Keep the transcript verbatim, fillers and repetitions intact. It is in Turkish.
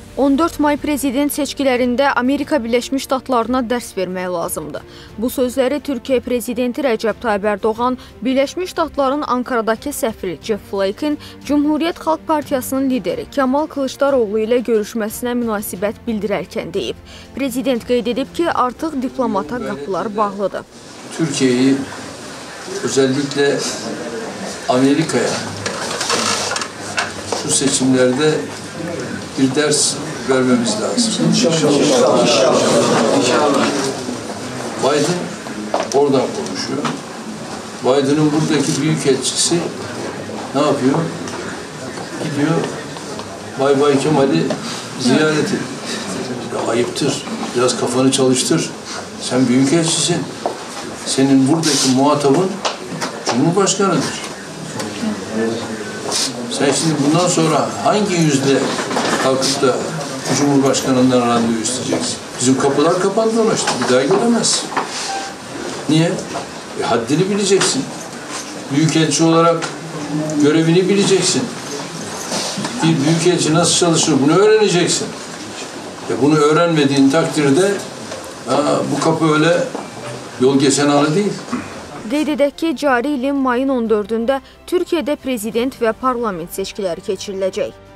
on dörd may prezident seçkilərində Amerika Birləşmiş Ştatlarına dərs vermək lazımdır. Bu sözləri Türkiyə prezidenti Rəcəb Tayyib Ərdoğan Birləşmiş Ştatların Ankaradakı səfiri Jeff Flake'in Cumhuriyyət Xalq Partiyasının lideri Kemal Kılıçdaroğlu ilə görüşməsinə münasibət bildirərkən deyib. Prezident qeyd edib ki, artıq diplomata qapılar bağlıdır. Türkiye'yi özellikle Amerika'ya şu seçimlerde bir ders vermemiz lazım. İnşallah. İnşallah. Biden oradan konuşuyor. Biden'ın buradaki büyükelçisi ne yapıyor? Gidiyor Bay Bay Kemal'i ziyaret ediyor. Ya ayıptır. Biraz kafanı çalıştır. Sen büyükelçisin. Senin buradaki muhatabın Cumhurbaşkanı'dır. Sen şimdi bundan sonra hangi yüzle kalkıp da Cumhurbaşkanı'ndan randevu isteyeceksin? Bizim kapılar kapandı ona işte. Bir daha gelemezsin. Niye? E, haddini bileceksin. Büyükelçi olarak görevini bileceksin. Bir büyükelçi nasıl çalışır bunu öğreneceksin. E, bunu öğrenmediğin takdirde ha, bu kapı öyle yol geçen anı değil. Qeyd edək ki, cari ilin mayın on dördündə Türkiyədə prezident və parlament seçkiləri keçiriləcək.